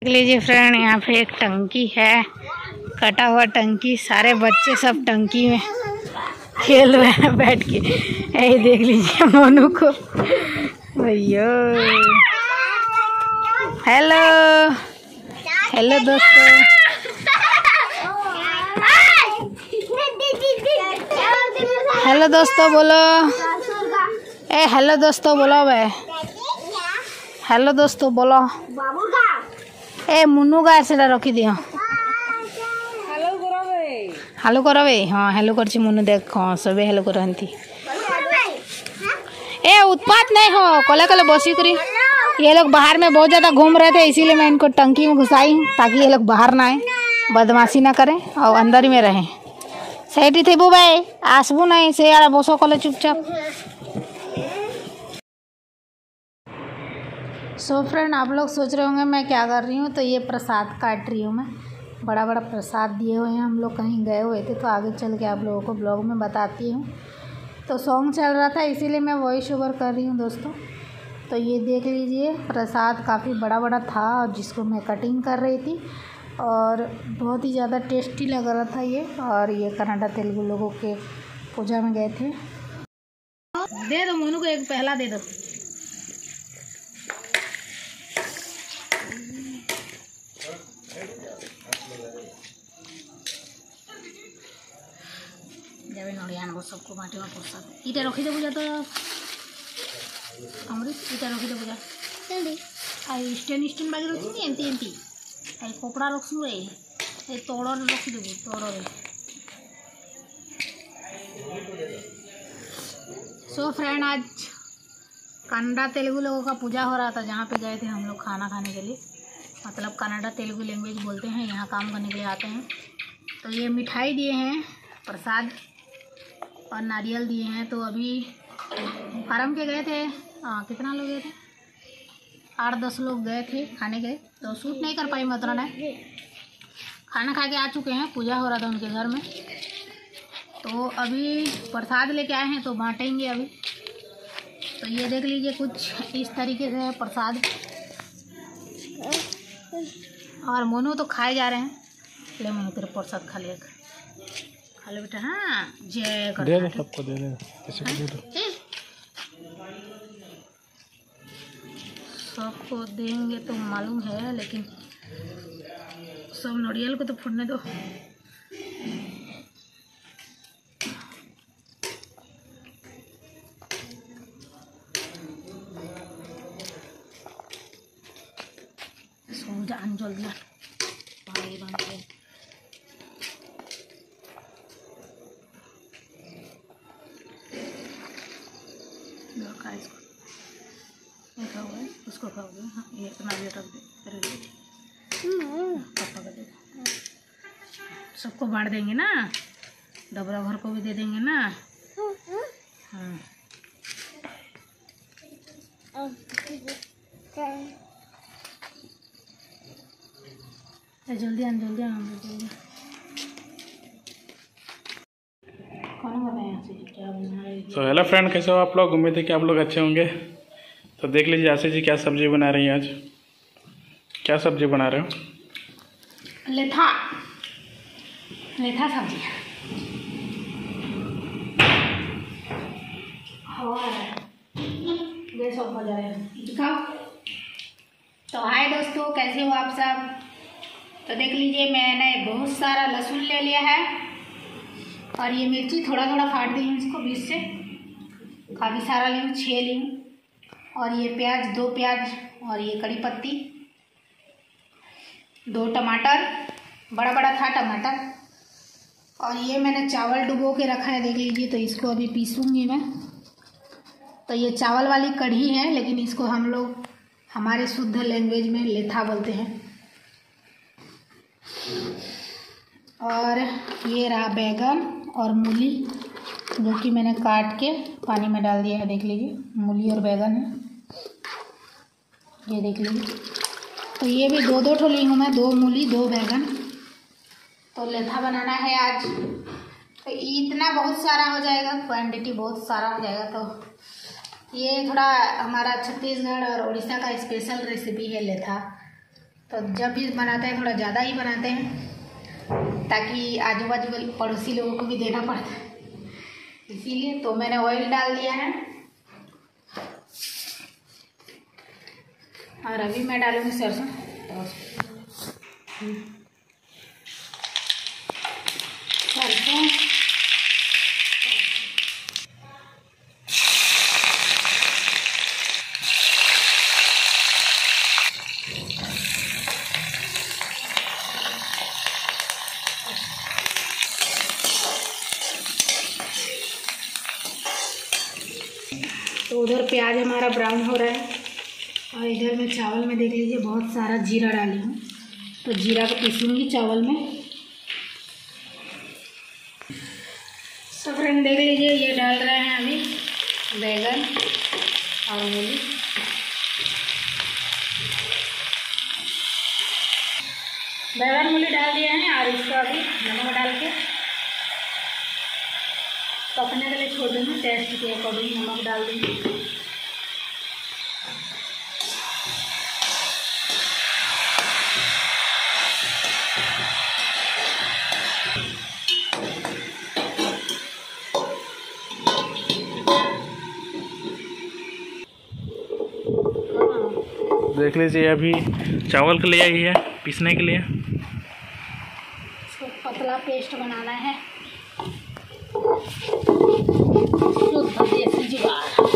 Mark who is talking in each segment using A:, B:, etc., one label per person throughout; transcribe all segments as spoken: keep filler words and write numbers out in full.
A: लीजिए फ्रेंड, यहाँ पे एक टंकी है, कटा हुआ टंकी। सारे बच्चे सब टंकी में खेल रहे हैं बैठ के। यही देख लीजिए मोनू को। भैया हेलो हेलो दोस्तों, हेलो दोस्तों बोलो। ए हेलो दोस्तों बोलो बे, हेलो दोस्तों बोलो। ए मुन्नू का ऐसे रखी दियो। हेलो करो बे। हाँ हेलो कर मुन्नू, देख हाँ सबे हेलो करती। ए उत्पात नहीं हो, कले कले बसी करी। ये लोग बाहर में बहुत ज़्यादा घूम रहे थे, इसीलिए मैं इनको टंकी में घुसाई हूँ ताकि ये लोग बाहर ना आए, बदमाशी ना करें और अंदर ही में रहें। सही थे बू भाई, आसबू नहीं से यार बसो कले चुपचाप। सो फ्रेंड, आप लोग सोच रहे होंगे मैं क्या कर रही हूँ, तो ये प्रसाद काट रही हूँ मैं। बड़ा बड़ा प्रसाद दिए हुए हैं, हम लोग कहीं गए हुए थे, तो आगे चल के आप लोगों को ब्लॉग में बताती हूँ। तो सॉन्ग चल रहा था इसीलिए मैं वॉइस ओवर कर रही हूँ दोस्तों। तो ये देख लीजिए, प्रसाद काफ़ी बड़ा बड़ा था और जिसको मैं कटिंग कर रही थी, और बहुत ही ज़्यादा टेस्टी लग रहा था ये। और ये कन्नड़ा तेलुगु लोगों के पूजा में गए थे। दे दो मोनू को एक, पहला दे दो। जब नड़िया वो सबको बांटे प्रसाद इटा रखी दे बुझा। तो अमृत इटा रखी दे बुझा। आई स्टैंड स्टैंड बागे रखी एंती एंती आई कपड़ा रखसु रे, ए तोड़ रखी देबू तोड़ रे। सो फ्रेंड, आज कन्नड़ा तेलुगु लोगों का पूजा हो रहा था, जहाँ पे गए थे हम लोग खाना खाने के लिए। मतलब कन्नड़ा तेलुगु लैंग्वेज बोलते हैं, यहाँ काम करने के लिए आते हैं। तो ये मिठाई दिए हैं, प्रसाद और नारियल दिए हैं। तो अभी फार्म के गए थे, हाँ कितना लोग गए थे, आठ दस लोग गए थे खाने गए, तो शूट नहीं कर पाई मतलब है। खाना खा के आ चुके हैं, पूजा हो रहा था उनके घर में। तो अभी प्रसाद लेके आए हैं, तो बांटेंगे अभी। तो ये देख लीजिए, कुछ इस तरीके से है प्रसाद। और मोनू तो खाए जा रहे हैं। ले मोनू तेरे प्रसाद खा लिया, खा लो बेटा। हाँ जय कर दे दो सबको, दे दे किसी को दे दो। सबको देंगे तो मालूम है, लेकिन सब नड़ियल को तो फूटने दो। जान जल्दी भाई बन गए। इसको खाओगे, उसको खाओगे। हाँ ये इतना भी रख दे, तेरे लिए पापा का दे। सबको बांट देंगे ना, डबरा भर को भी दे देंगे ना। हाँ जल्दी आन जल्दी आन जल्दी।
B: तो हेलो फ्रेंड, कैसे हो आप लोग? उम्मीद है कि आप लोग अच्छे होंगे। तो देख लीजिए आशी जी क्या सब्जी बना रही हैं आज। क्या सब्जी बना रहे हो?
A: लेथा लेथा सब्जी। तो हाय दोस्तों, कैसे हो आप सब? तो देख लीजिए, मैंने बहुत सारा लहसुन ले लिया है, और ये मिर्ची थोड़ा थोड़ा काट दी हूँ इसको बीच से। काफ़ी सारा ली हूँ, छः ली हूँ। और ये प्याज, दो प्याज, और ये कड़ी पत्ती, दो टमाटर, बड़ा बड़ा था टमाटर। और ये मैंने चावल डुबो के रखा है, देख लीजिए। तो इसको अभी पीसूँगी मैं। तो ये चावल वाली कढ़ी है, लेकिन इसको हम लोग हमारे शुद्ध लैंग्वेज में लेथा बोलते हैं। और ये रहा बैगन और मूली, जो कि मैंने काट के पानी में डाल दिया है, देख लीजिए। मूली और बैगन है, ये देख लीजिए। तो ये भी दो दो ठो ली हूँ मैं, दो मूली दो बैगन। तो लेथा बनाना है आज। तो इतना बहुत सारा हो जाएगा, क्वांटिटी बहुत सारा हो जाएगा। तो ये थोड़ा हमारा छत्तीसगढ़ और उड़ीसा का स्पेशल रेसिपी है लेथा। तो जब भी बनाते हैं थोड़ा ज़्यादा ही बनाते हैं ताकि आजू बाजू के पड़ोसी लोगों को भी देना पड़ता है, इसीलिए। तो मैंने ऑयल डाल दिया है और अभी मैं डालूंगी सरसों। सरसों तो उधर प्याज हमारा ब्राउन हो रहा है और इधर मैं चावल में देख लीजिए बहुत सारा जीरा डाली हूँ, तो जीरा को पीसूँगी चावल में। सब फ्रेंड देख लीजिए ये डाल रहे हैं अभी बैगन और मूली। बैगन मूली डाल दिए हैं और इसको अभी नमक डाल के पकने के लिए छोड़ देंगे। टेस्ट के अकॉर्डिंग नमक डाल देंगे।
B: देख लीजिए अभी चावल के लिए आई है पीसने के लिए।
A: इसको पतला पेस्ट बनाना है, शुद्ध देसी जुगाड़।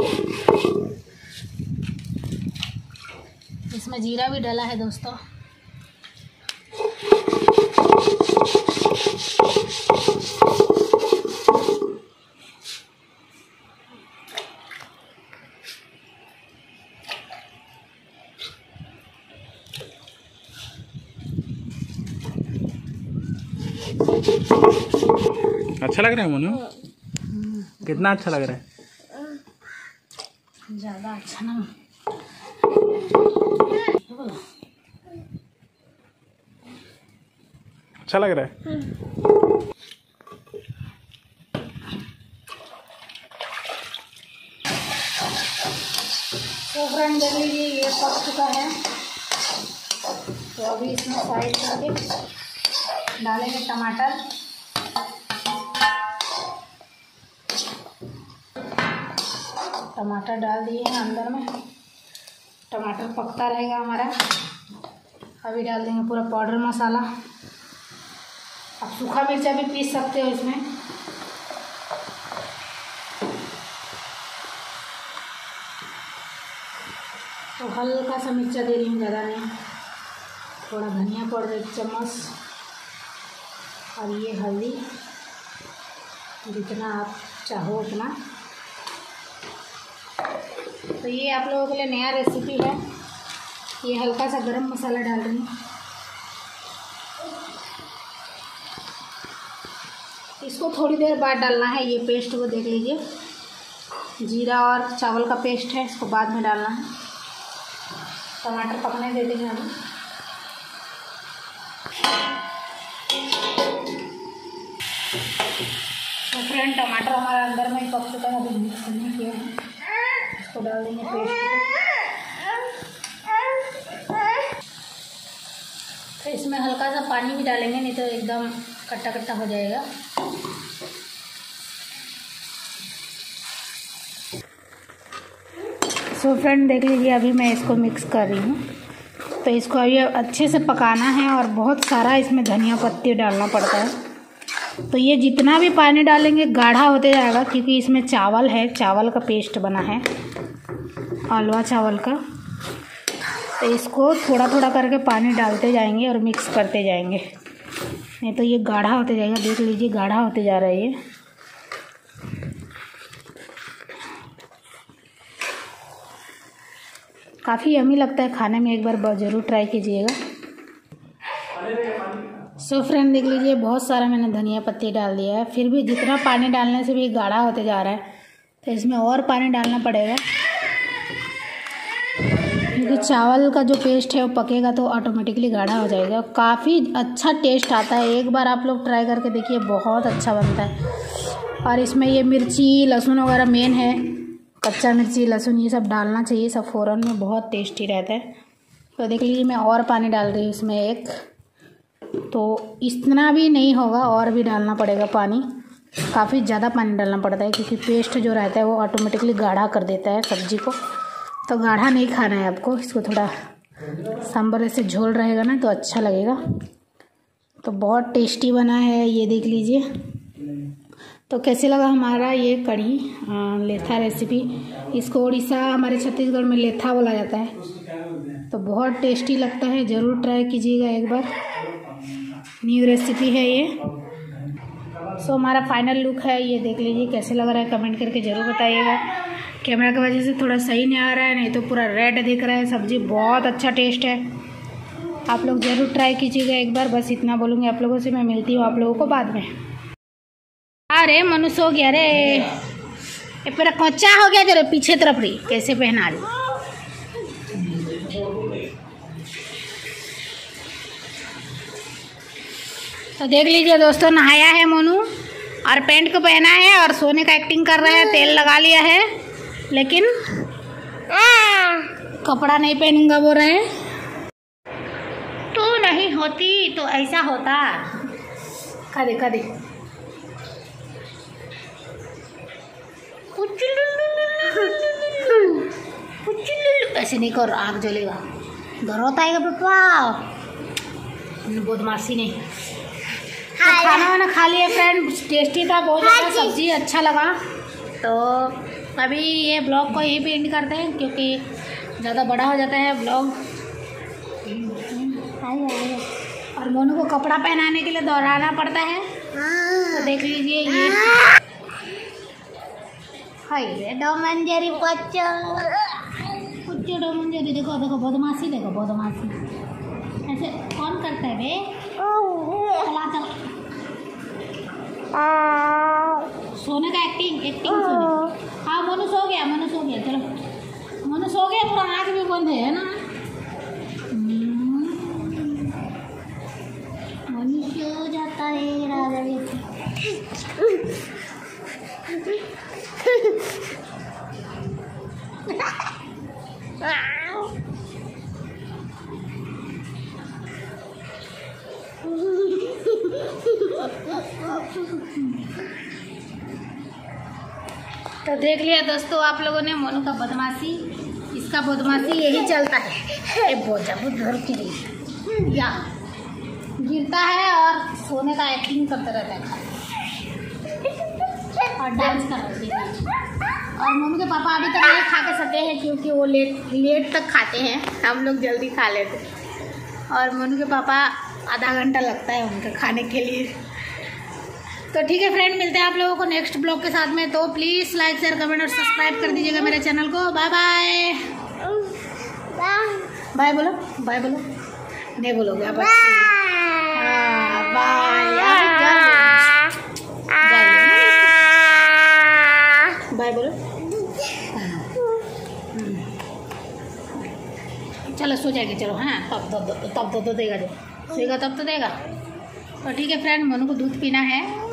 A: इसमें जीरा भी डाला है दोस्तों।
B: अच्छा लग रहा है मोनू? कितना अच्छा लग रहा है?
A: ज़्यादा अच्छा ना।
B: अच्छा लग रहा है?
A: तो फ्रेंड देख लीजिए ये पक चुका है, तो अभी इसमें साइड करके डालेंगे टमाटर। टमाटर डाल दिए हैं अंदर में, टमाटर पकता रहेगा हमारा। अभी डाल देंगे पूरा पाउडर मसाला। आप सूखा मिर्चा भी पीस सकते हो इसमें। तो हल्का सा मिर्चा दे रही हूँ, ज़्यादा नहीं। थोड़ा धनिया पाउडर एक चम्मच और ये हल्दी जितना आप चाहो उतना। तो ये आप लोगों के लिए नया रेसिपी है। ये हल्का सा गरम मसाला डाल रही हूँ। इसको थोड़ी देर बाद डालना है। ये पेस्ट को देख लीजिए, जीरा और चावल का पेस्ट है, इसको बाद में डालना है। टमाटर पकने दे देंगे अभी। तो फ्रेंड टमाटर हमारा अंदर में ही पक चुका है, अभी मिक्स नहीं किया है। इसको डाल देंगे पेस्ट को। तो इसमें हल्का सा पानी भी डालेंगे, नहीं तो एकदम कट्टा कट्टा हो जाएगा। सो फ्रेंड देख लीजिए अभी मैं इसको मिक्स कर रही हूँ। तो इसको अभी अच्छे से पकाना है और बहुत सारा इसमें धनिया पत्ती डालना पड़ता है। तो ये जितना भी पानी डालेंगे गाढ़ा होते जाएगा, क्योंकि इसमें चावल है, चावल का पेस्ट बना है, हलवा चावल का। तो इसको थोड़ा थोड़ा करके पानी डालते जाएंगे और मिक्स करते जाएंगे, नहीं तो ये गाढ़ा होते जाएगा। देख लीजिए गाढ़ा होते जा रहा है ये। काफ़ी यम्मी लगता है खाने में, एक बार ज़रूर ट्राई कीजिएगा। सो फ्रेंड देख लीजिए बहुत सारा मैंने धनिया पत्ती डाल दिया है, फिर भी जितना पानी डालने से भी गाढ़ा होते जा रहा है, तो इसमें और पानी डालना पड़ेगा, क्योंकि चावल का जो पेस्ट है वो पकेगा तो ऑटोमेटिकली गाढ़ा हो जाएगा। काफ़ी अच्छा टेस्ट आता है, एक बार आप लोग ट्राई करके देखिए, बहुत अच्छा बनता है। और इसमें ये मिर्ची लहसुन वगैरह मेन है, कच्चा मिर्ची लहसुन ये सब डालना चाहिए, सब फ़ौरन में बहुत टेस्टी रहता है। तो देख लीजिए मैं और पानी डाल रही हूँ इसमें एक, तो इतना भी नहीं होगा, और भी डालना पड़ेगा पानी। काफ़ी ज़्यादा पानी डालना पड़ता है क्योंकि पेस्ट जो रहता है वो ऑटोमेटिकली गाढ़ा कर देता है सब्जी को। तो गाढ़ा नहीं खाना है आपको, इसको थोड़ा सांभर ऐसे झोल रहेगा ना तो अच्छा लगेगा। तो बहुत टेस्टी बना है ये, देख लीजिए। तो कैसे लगा हमारा ये कढ़ी लेथा रेसिपी। इसको उड़ीसा, हमारे छत्तीसगढ़ में लेथा बोला जाता है। तो बहुत टेस्टी लगता है, ज़रूर ट्राई कीजिएगा एक बार। न्यू रेसिपी है ये। सो हमारा फाइनल लुक है ये, देख लीजिए कैसे लग रहा है, कमेंट करके ज़रूर बताइएगा। कैमरा की वजह से थोड़ा सही नहीं आ रहा है, नहीं तो पूरा रेड दिख रहा है। सब्ज़ी बहुत अच्छा टेस्ट है, आप लोग ज़रूर ट्राई कीजिएगा एक बार। बस इतना बोलूँगी आप लोगों से। मैं मिलती हूँ आप लोगों को बाद में। अरे मनुष्य हो गया रे, ये पूरा कच्चा हो गया जरा पीछे तरफ रही, कैसे पहना रही। तो देख लीजिए दोस्तों, नहाया है मोनू और पैंट को पहना है और सोने का एक्टिंग कर रहा है। तेल लगा लिया है लेकिन कपड़ा नहीं पहनूंगा वो रहे। तो नहीं होती तो ऐसा होता। कदे कदे ऐसे नहीं कर, आग जलेगा, डर होता है पापा। बदमाशी नहीं। तो खाना वाना खा लिया फ्रेंड, टेस्टी था बहुत ज़्यादा, सब्जी अच्छा लगा। तो अभी ये ब्लॉग को यहीं पे एंड करते हैं क्योंकि ज़्यादा बड़ा हो जाता है ब्लॉग। और मोनू को कपड़ा पहनाने के लिए दोहराना पड़ता है। तो देख लीजिए ये हाय डॉम एंड जेरी बच्चा, कुछ डॉम एंड जेरी। देखो देखो बदमाशी, देखो बदमाशी ऐसे कौन करता है बे। चला चला सोने का एक्टिंग एक्टिंग सोने। हाँ मोनू सो गया, मोनू सो गया, चलो मोनू सो गया, पूरा आँख भी बंद है ना। मोनू सो जाता है राजा बेटी। तो देख लिया दोस्तों आप लोगों ने मोनू का बदमाशी। इसका बदमाशी यही चलता है, ये बोझा बुधर की रही या गिरता है और सोने का एक्टिंग करता रहता है और डांस करते हैं। और मोनू के पापा अभी तक नहीं खा के सके हैं क्योंकि वो लेट लेट तक खाते हैं, हम लोग जल्दी खा लेते। और मोनू के पापा आधा घंटा लगता है उनके खाने के लिए। तो ठीक है फ्रेंड, मिलते हैं आप लोगों को नेक्स्ट ब्लॉग के साथ में। तो प्लीज़ लाइक शेयर कमेंट और सब्सक्राइब कर दीजिएगा मेरे चैनल को। बाय बाय बाय बोलो, बाय बोलो, नहीं बोलोगे आप। बाय बाय बोलो। चलो सो जाएगी, चलो। हाँ तब तब तब तो देगा, जो सोएगा तब तो देगा। तो ठीक है फ्रेंड, मोनू को दूध पीना है।